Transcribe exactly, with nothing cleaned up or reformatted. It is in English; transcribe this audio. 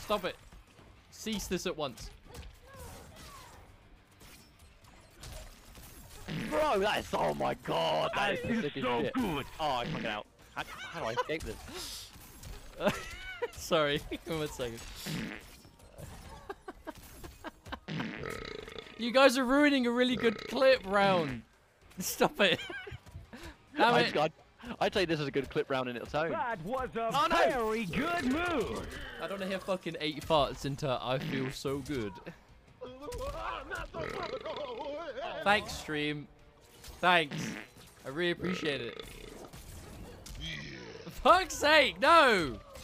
Stop it. Cease this at once. Bro, that is, oh my god, that is That is sick as so shit. good. Oh, I can't get out. How, how do I escape this? Sorry, one second. You guys are ruining a really good clip round. Stop it. Damn I, it. I, I'd say this is a good clip round in its own. That was a Oh, no. very good move. I don't want to hear fucking eight farts into I feel so good. Thanks, stream. Thanks. I really appreciate it. Fuck's sake, no!